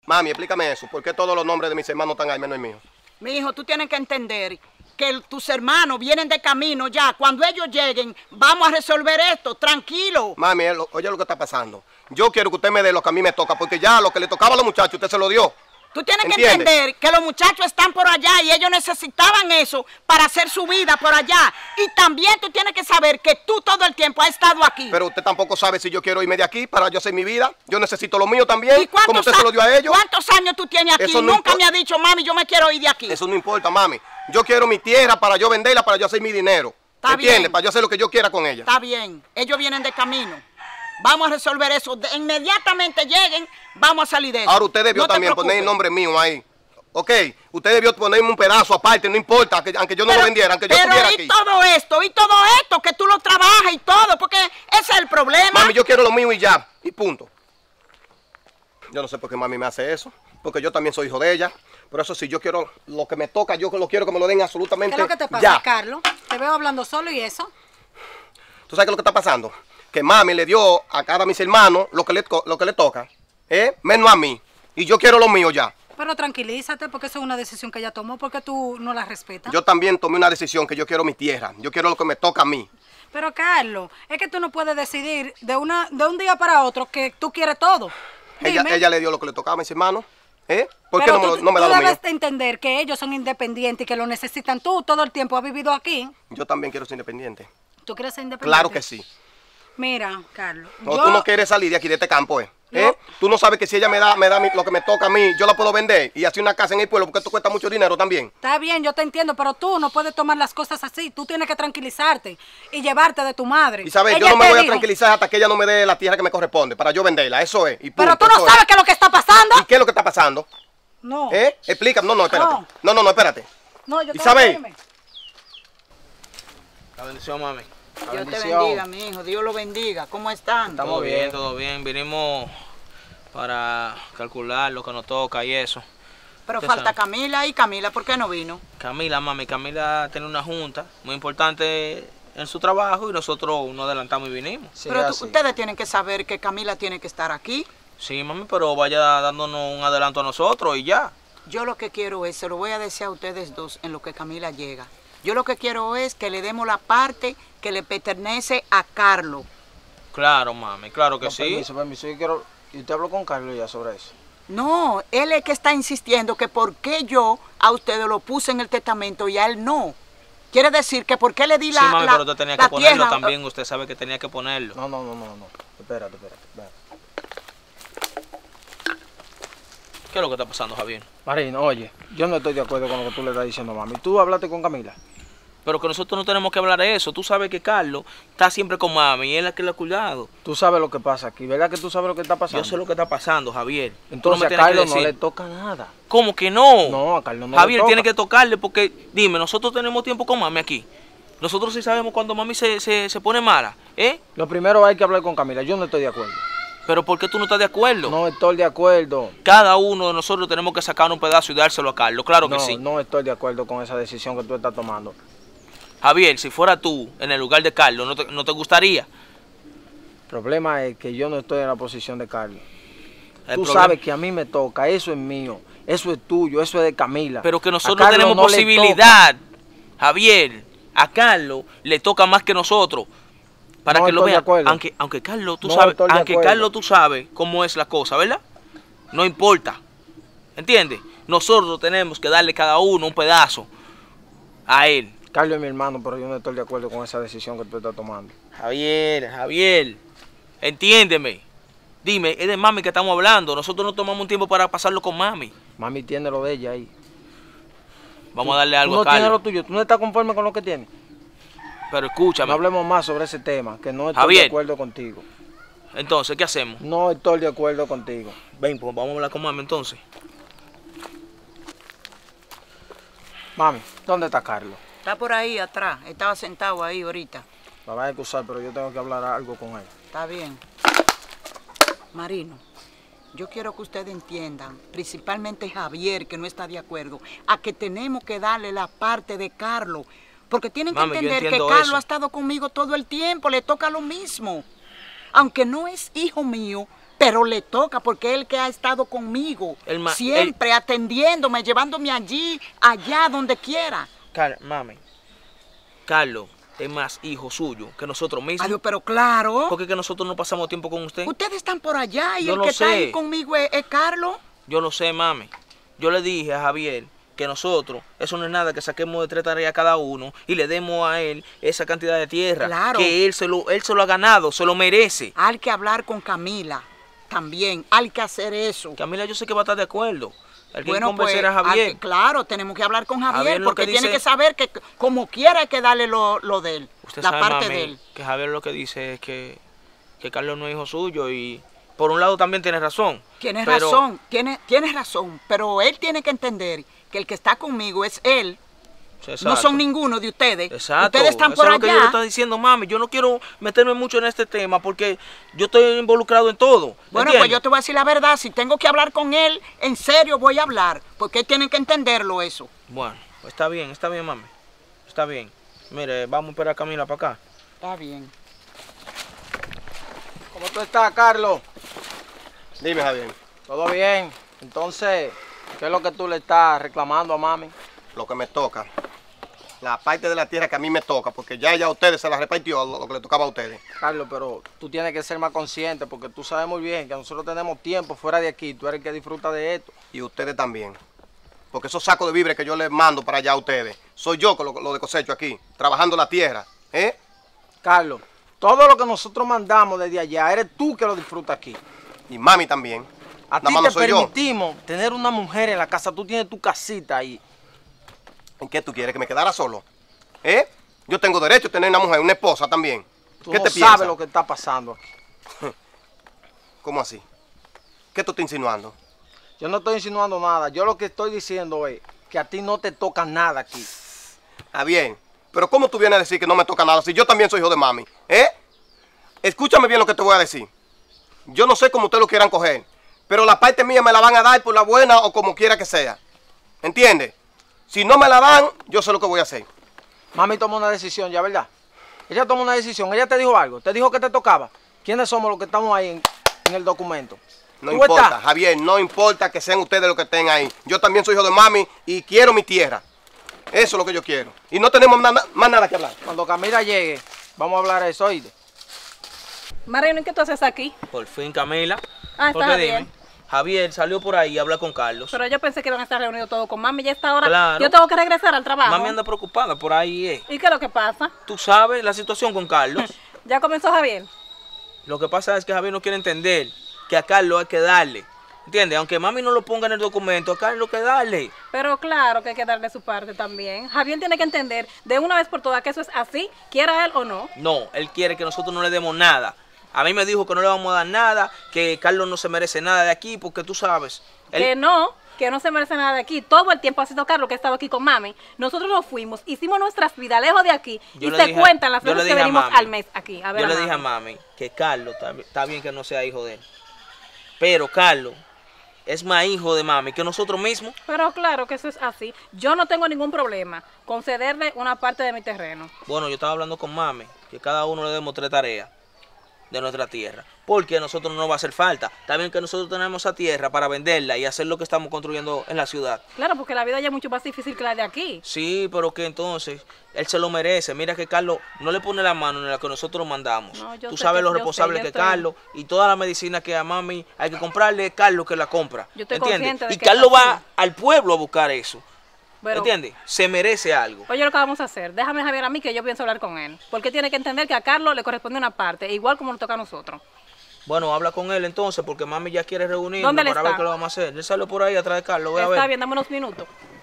Mami, explícame eso. ¿Por qué todos los nombres de mis hermanos están ahí menos el mío? Mi hijo, tú tienes que entender que tus hermanos vienen de camino ya. Cuando ellos lleguen, vamos a resolver esto, tranquilo. Mami, oye lo que está pasando. Yo quiero que usted me dé lo que a mí me toca, porque ya lo que le tocaba a los muchachos, usted se lo dio. Tú tienes que ¿Entiende? entender que los muchachos están por allá y ellos necesitaban eso para hacer su vida por allá. Y también tú tienes que saber que tú todo el tiempo has estado aquí. Pero usted tampoco sabe si yo quiero irme de aquí para yo hacer mi vida. Yo necesito lo mío también, ¿Y como usted se lo dio a ellos. ¿Cuántos años tú tienes aquí? Eso no Nunca importa. me ha dicho, mami, yo me quiero ir de aquí. Eso no importa, mami. Yo quiero mi tierra para yo venderla, para yo hacer mi dinero. Está ¿Entiende? bien. Para yo hacer lo que yo quiera con ella. Está bien, ellos vienen de camino. Vamos a resolver eso. Inmediatamente lleguen, vamos a salir de eso. Ahora usted debió No te también poner el preocupes. nombre mío ahí. ¿Ok? Usted debió ponerme un pedazo aparte, no importa, aunque yo no lo vendiera, aunque yo estuviera aquí. Y todo esto, que tú lo trabajas y todo, porque ese es el problema. Mami, yo quiero lo mío y ya, y punto. Yo no sé por qué mami me hace eso, porque yo también soy hijo de ella. Por eso si yo quiero lo que me toca, yo lo quiero que me lo den absolutamente ¿Qué es lo que te pasa, ya. Carlos? Te veo hablando solo y eso. ¿Tú sabes qué es lo que está pasando? Que mami le dio a cada mis hermanos lo que le toca, menos a mí. Y yo quiero lo mío ya. Pero tranquilízate, porque eso es una decisión que ella tomó, porque tú no la respetas. Yo también tomé una decisión que yo quiero mi tierra. Yo quiero lo que me toca a mí. Pero, Carlos, es que tú no puedes decidir de un día para otro que tú quieres todo. Dime. Ella le dio lo que le tocaba a mis hermanos. ¿Por qué Pero no me da tú lo mío? debes de entender que ellos son independientes y que lo necesitan. Tú todo el tiempo has vivido aquí. Yo también quiero ser independiente. ¿Tú quieres ser independiente? Claro que sí. Mira, Carlos. No, tú no quieres salir de aquí, de este campo, No. Tú no sabes que si ella me da lo que me toca a mí, yo la puedo vender y hacer una casa en el pueblo, porque esto cuesta mucho dinero también. Está bien, yo te entiendo, pero tú no puedes tomar las cosas así. Tú tienes que tranquilizarte y llevarte de tu madre. Isabel, yo Ella no me te voy a dijo- tranquilizar hasta que ella no me dé la tierra que me corresponde, para yo venderla, eso es. Y Pero punto, tú no eso es. sabes qué es lo que está pasando. ¿Y qué es lo que está pasando? No. Explícame. No, espérate. No, espérate. No, yo tengo Isabel. que irme. La bendición, mami. Dios te bendiga, mi hijo. Dios lo bendiga. ¿Cómo están? Todo bien, todo bien. Vinimos para calcular lo que nos toca y eso. Pero Usted falta sabe. Camila. ¿Y Camila por qué no vino? Camila, mami, Camila tiene una junta muy importante en su trabajo y nosotros nos adelantamos y vinimos. Pero ustedes tienen que saber que Camila tiene que estar aquí. Sí, mami, pero vaya dándonos un adelanto a nosotros y ya. Yo lo que quiero es, se lo voy a decir a ustedes dos en lo que Camila llega. Yo lo que quiero es que le demos la parte que le pertenece a Carlos. Claro, mami, claro que sí. Permiso, yo quiero... Y usted habló con Carlos ya sobre eso. No, él es que está insistiendo que por qué yo a ustedes lo puse en el testamento y a él no. Quiere decir que por qué le di Sí, mami, pero usted tenía que ponerlo tierra. también. Usted sabe que tenía que ponerlo. No. Espérate. ¿Qué es lo que está pasando, Javier? Marino, oye, yo no estoy de acuerdo con lo que tú le estás diciendo a mami. ¿Tú hablaste con Camila? Pero que nosotros no tenemos que hablar de eso. Tú sabes que Carlos está siempre con mami y él es la que le ha cuidado. Tú sabes lo que pasa aquí, ¿verdad que tú sabes lo que está pasando? Yo sé lo que está pasando, Javier. Tú no Entonces me a tienes que Carlos no decir. le toca nada. ¿Cómo que no? No, a Carlos no Javier le toca. tiene que tocarle porque, dime, nosotros tenemos tiempo con mami aquí. Nosotros sí sabemos cuando mami se pone mala, ¿eh? Lo primero hay que hablar con Camila, yo no estoy de acuerdo. Pero ¿por qué tú no estás de acuerdo? No estoy de acuerdo. Cada uno de nosotros tenemos que sacar un pedazo y dárselo a Carlos, claro que sí. No estoy de acuerdo con esa decisión que tú estás tomando. Javier, si fuera tú en el lugar de Carlos, ¿no te gustaría? El problema es que yo no estoy en la posición de Carlos. El Tú problema- sabes que a mí me toca, eso es mío, eso es tuyo, eso es de Camila. Pero que A nosotros Carlos tenemos no le posibilidad, Javier. A Carlos le toca más que nosotros. Para No que lo estoy de vea. acuerdo. Aunque Carlos, tú No sabes, estoy de aunque acuerdo. Carlos tú sabes cómo es la cosa, ¿verdad? No importa. ¿Entiendes? Nosotros tenemos que darle cada uno un pedazo a él. Carlos es mi hermano, pero yo no estoy de acuerdo con esa decisión que tú estás tomando. Javier, entiéndeme. Dime, es de mami que estamos hablando. Nosotros no tomamos un tiempo para pasarlo con mami. Mami tiene lo de ella ahí. Vamos a darle algo Tú no a tienes lo Carlos. tuyo, tú no estás conforme con lo que tienes. Pero escúchame. No hablemos más sobre ese tema, que no estoy Javier. de acuerdo contigo. Entonces, ¿qué hacemos? No estoy de acuerdo contigo. Ven, pues vamos a hablar con mami entonces. Mami, ¿dónde está Carlos? Está por ahí atrás. Estaba sentado ahí ahorita. Me vas a excusar, pero yo tengo que hablar algo con él. Está bien. Marino, yo quiero que ustedes entiendan, principalmente Javier, que no está de acuerdo, a que tenemos que darle la parte de Carlos. Porque tienen que Mami, yo entender que entiendo Carlos eso. ha estado conmigo todo el tiempo, le toca lo mismo. Aunque no es hijo mío, pero le toca porque él que ha estado conmigo, siempre atendiéndome, llevándome allí, allá, donde quiera. Mami, Carlos es más hijo suyo que nosotros mismos. Adiós, pero claro. Porque es que nosotros no pasamos tiempo con usted. Ustedes están por allá y Yo el lo que está sé. ahí conmigo es Carlos. Yo lo sé, mami. Yo le dije a Javier que nosotros, eso no es nada que saquemos de 3 tareas cada uno y le demos a él esa cantidad de tierra. Claro. Que él se lo ha ganado, se lo merece. Hay que hablar con Camila también, hay que hacer eso. Camila, yo sé que va a estar de acuerdo. Hay que Bueno, convencer pues, a Javier. claro, tenemos que hablar con Javier, Javier lo porque que tiene dice- que saber que como quiera hay que darle lo de él, Usted la sabe, parte mami, de él. que Javier lo que dice es que Carlos no es hijo suyo y por un lado también tiene razón. Tienes pero- razón, tienes razón, pero él tiene que entender que el que está conmigo es él. Exacto. No son ninguno de ustedes. Exacto. Ustedes están Eso por es lo que yo le allá. estoy diciendo, mami. Yo no quiero meterme mucho en este tema porque yo estoy involucrado en todo. Bueno, ¿entiendes? pues yo te voy a decir la verdad. Si tengo que hablar con él, en serio voy a hablar. Porque él tiene que entenderlo eso. Bueno, está bien, mami. Está bien. Mire, vamos a esperar a Camila para acá. Está bien. ¿Cómo tú estás, Carlos? Dime, Javier, ¿Todo bien? Entonces, ¿qué es lo que tú le estás reclamando a mami? lo que me toca. La parte de la tierra que a mí me toca, porque ya a ustedes se la repartió lo que le tocaba a ustedes. Carlos, pero tú tienes que ser más consciente porque tú sabes muy bien que nosotros tenemos tiempo fuera de aquí. Tú eres el que disfruta de esto. Y ustedes también. Porque esos sacos de víveres que yo les mando para allá a ustedes, soy yo con lo de cosecho aquí, trabajando la tierra. Carlos, todo lo que nosotros mandamos desde allá, eres tú que lo disfrutas aquí. Y mami también. A ti Nada más te no soy yo. permitimos tener una mujer en la casa. Tú tienes tu casita ahí. ¿En qué tú quieres? ¿Que me quedara solo? Yo tengo derecho a tener una mujer, una esposa también. Tú ¿Qué no te sabes piensas? lo que está pasando aquí. ¿Cómo así? ¿Qué tú estás insinuando? Yo no estoy insinuando nada. Yo lo que estoy diciendo es que a ti no te toca nada aquí. Ah, bien. Pero ¿cómo tú vienes a decir que no me toca nada si yo también soy hijo de mami? Escúchame bien lo que te voy a decir. Yo no sé cómo ustedes lo quieran coger, pero la parte mía me la van a dar por la buena o como quiera que sea. ¿Entiendes? Si no me la dan, yo sé lo que voy a hacer. Mami tomó una decisión ya, ¿verdad? Ella tomó una decisión. Ella te dijo algo. Te dijo que te tocaba. ¿Quiénes somos los que estamos ahí en el documento? No ¿Tú importa, estás? Javier, no importa que sean ustedes los que estén ahí. Yo también soy hijo de mami y quiero mi tierra. Eso es lo que yo quiero. Y no tenemos más nada que hablar. Cuando Camila llegue, vamos a hablar de eso, ¿oíste? Marino, ¿y qué tú haces aquí? Por fin, Camila. Ah, Porque está dime, bien. Javier salió por ahí a hablar con Carlos. Pero yo pensé que iban a estar reunidos todos con mami. Ya esta hora Claro. yo tengo que regresar al trabajo. Mami anda preocupada por ahí. ¿Y qué es lo que pasa? Tú sabes la situación con Carlos. ¿Ya comenzó Javier? Lo que pasa es que Javier no quiere entender que a Carlos hay que darle. ¿Entiendes? Aunque mami no lo ponga en el documento, a Carlos hay que darle. Pero claro que hay que darle su parte también. Javier tiene que entender de una vez por todas que eso es así, quiera él o no. No, él quiere que nosotros no le demos nada. A mí me dijo que no le vamos a dar nada, que Carlos no se merece nada de aquí, porque tú sabes. Que no se merece nada de aquí. Todo el tiempo ha sido Carlos que estaba aquí con mami. Nosotros nos fuimos, hicimos nuestras vidas lejos de aquí Yo y le se dije- cuentan las yo le veces que dije a venimos mami. al mes aquí. A ver, Yo a le dije a mami que Carlos está bien que no sea hijo de él. Pero Carlos es más hijo de mami que nosotros mismos. Pero claro que eso es así. Yo no tengo ningún problema con cederle una parte de mi terreno. Bueno, yo estaba hablando con mami, que cada uno le demos 3 tareas de nuestra tierra. Porque a nosotros no nos va a hacer falta. También que nosotros tenemos esa tierra para venderla y hacer lo que estamos construyendo en la ciudad. Claro, porque la vida ya es mucho más difícil que la de aquí. Sí, pero que entonces él se lo merece. Mira que Carlos no le pone la mano en la que nosotros mandamos. No, yo Tú sé sabes que- lo yo sé, responsable yo que estoy- Carlos y toda la medicina que a mami hay que comprarle, es Carlos que la compra. Yo estoy ¿entiendes? consciente de Y que Carlos es así. va al pueblo a buscar eso. Pero, ¿Entiendes? Se merece algo. oye, lo que vamos a hacer, déjame a Javier a mí que yo pienso hablar con él. Porque tiene que entender que a Carlos le corresponde una parte, igual como nos toca a nosotros. Bueno, habla con él entonces, porque mami ya quiere reunirnos ¿Dónde él para ver está? qué lo vamos a hacer. Él salió por ahí atrás de Carlos, voy a ver. Está bien, dame unos minutos.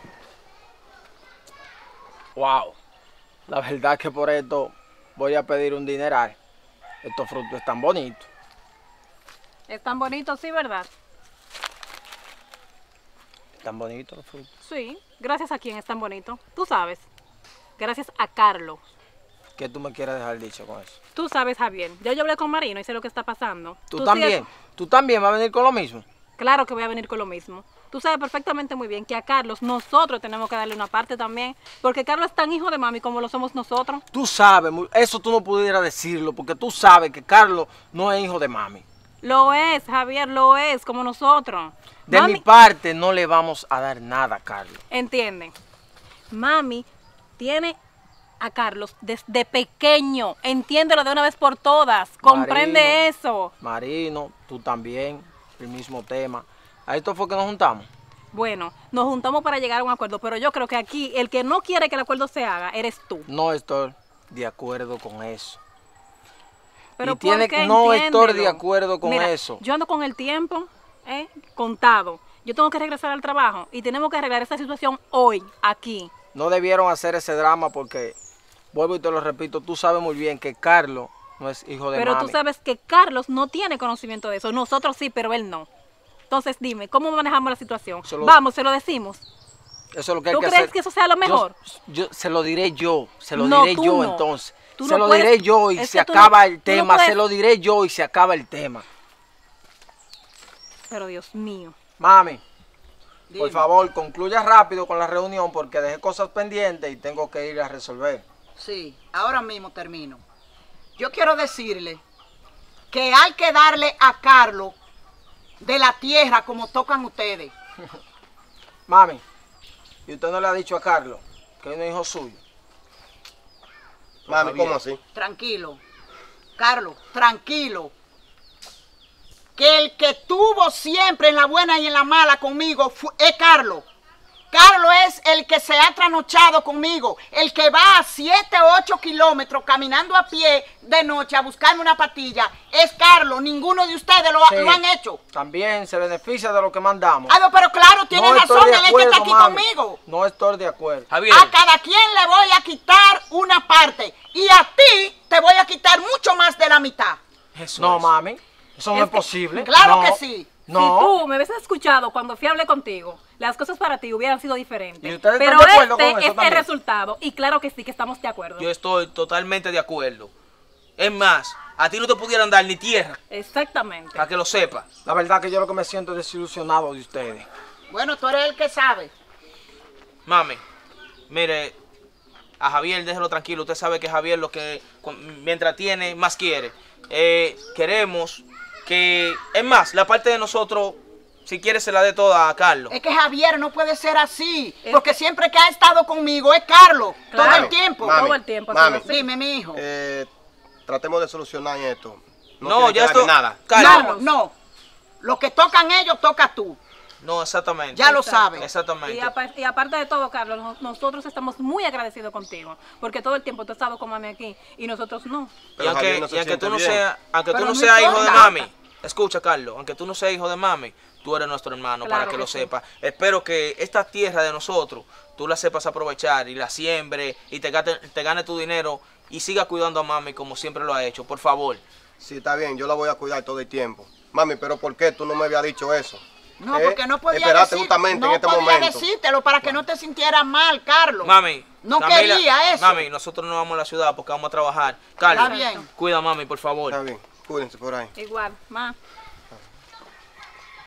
Wow. La verdad que por esto voy a pedir un dineral. Estos frutos están bonitos. Es tan bonito, sí, ¿verdad? Están bonitos los frutos. Sí, gracias a quién es tan bonito. Tú sabes. Gracias a Carlos. ¿Qué tú me quieres dejar dicho con eso? Tú sabes, Javier. Ya yo hablé con Marino y sé lo que está pasando. ¿Tú también? ¿Tú también vas a venir con lo mismo? Claro que voy a venir con lo mismo. Tú sabes perfectamente muy bien que a Carlos nosotros tenemos que darle una parte también. Porque Carlos es tan hijo de mami como lo somos nosotros. Tú sabes, eso tú no pudieras decirlo, porque tú sabes que Carlos no es hijo de mami. Lo es, Javier, lo es, como nosotros. De Mami, mi parte no le vamos a dar nada, Carlos. entiende, mami tiene a Carlos desde pequeño. Entiéndelo de una vez por todas. Comprende Marino. eso. Marino, tú también, el mismo tema. A esto fue que nos juntamos. Bueno, nos juntamos para llegar a un acuerdo, pero yo creo que aquí el que no quiere que el acuerdo se haga eres tú. No estoy de acuerdo con eso. Pero Y tiene- ¿por qué? no estoy de Entiéndelo. acuerdo con Mira, eso. Yo ando con el tiempo contado. Yo tengo que regresar al trabajo y tenemos que arreglar esta situación hoy, aquí. No debieron hacer ese drama porque, vuelvo y te lo repito, tú sabes muy bien que Carlos no es hijo de Pero mami. tú sabes que Carlos no tiene conocimiento de eso. Nosotros sí, pero él no. Entonces dime, ¿cómo manejamos la situación? Solo- Vamos, se lo decimos. Eso es lo que hay ¿Tú que crees hacer. que eso sea lo mejor? Se lo diré yo, se lo No, diré tú yo no. entonces. Tú Se no lo puedes- diré yo y es se que tú no- acaba el tú no tema, se puedes- lo diré yo y se acaba el tema. Pero Dios mío. Mami, Dime. por favor, concluya rápido con la reunión porque dejé cosas pendientes y tengo que ir a resolver. Sí, ahora mismo termino. Yo quiero decirle que hay que darle a Carlos de la tierra como tocan ustedes. Mami, ¿y usted no le ha dicho a Carlos que es un hijo suyo? Mami, Javier. ¿cómo así? Tranquilo. Carlos, tranquilo. Que el que tuvo siempre en la buena y en la mala conmigo es Carlos. Carlos es el que se ha trasnochado conmigo, el que va a 7 o 8 kilómetros caminando a pie de noche a buscarme una patilla. Es Carlos, ninguno de ustedes Sí. lo han hecho. También se beneficia de lo que mandamos. Ah, no, pero claro, tiene No estoy razón, de él es que está acuerdo, aquí mami. conmigo. No estoy de acuerdo. Javier, A cada quien le voy a quitar una parte y a ti te voy a quitar mucho más de la mitad. eso No, es. mami, eso no Es es que- posible. Claro No, que sí. No. Si tú me hubieses escuchado cuando fui a hablar contigo, las cosas para ti hubieran sido diferentes. ¿Y ustedes Pero están de acuerdo este con eso es el también? resultado. Y claro que sí, que estamos de acuerdo. Yo estoy totalmente de acuerdo. Es más, a ti no te pudieran dar ni tierra, Exactamente. para que lo sepas. La verdad que yo lo que me siento es desilusionado de ustedes. Bueno, tú eres el que sabe. Mami, mire, a Javier déjelo tranquilo. Usted sabe que Javier lo que mientras tiene, más quiere. Queremos que, es más, la parte de nosotros, si quiere se la dé toda a Carlos. Es que Javier no puede ser así, porque siempre que ha estado conmigo es Carlos, todo Claro. el tiempo. Mami, Todo el tiempo. mami. así. Dime, mi hijo. Tratemos de solucionar esto. No, tiene que ya darme esto. nada. Carlos. No. Lo que tocan ellos, toca tú. No, exactamente. Ya lo Exacto. sabes. Exactamente. Y aparte de todo, Carlos, nosotros estamos muy agradecidos contigo. Porque todo el tiempo tú has estado con mami aquí y nosotros no. Y Pero aunque, Javier no se y aunque siente tú no bien. seas, aunque Pero tú no no seas hijo de importa. mami, escucha Carlos, aunque tú no seas hijo de mami, tú eres nuestro hermano, Claro para que que lo sí. sepas. Espero que esta tierra de nosotros, tú la sepas aprovechar y la siembre y te gane tu dinero y siga cuidando a mami como siempre lo ha hecho, por favor. Sí, está bien, yo la voy a cuidar todo el tiempo. Mami, pero ¿por qué tú no me habías dicho eso? No, porque no podía Espérate decir, justamente no en este podía momento. decírtelo para que no te sintieras mal, Carlos. Mami. No Camila, quería eso. Mami, nosotros no vamos a la ciudad porque vamos a trabajar. Carlos, Está bien. cuida a mami, por favor. Está bien, cuídense por ahí. Igual, ma.